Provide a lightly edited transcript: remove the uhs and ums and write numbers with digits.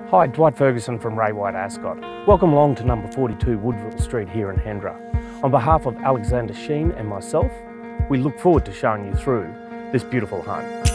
Hi, Dwight Ferguson from Ray White Ascot. Welcome along to number 42 Woodville Street here in Hendra. On behalf of Alexander Sheen and myself, we look forward to showing you through this beautiful home.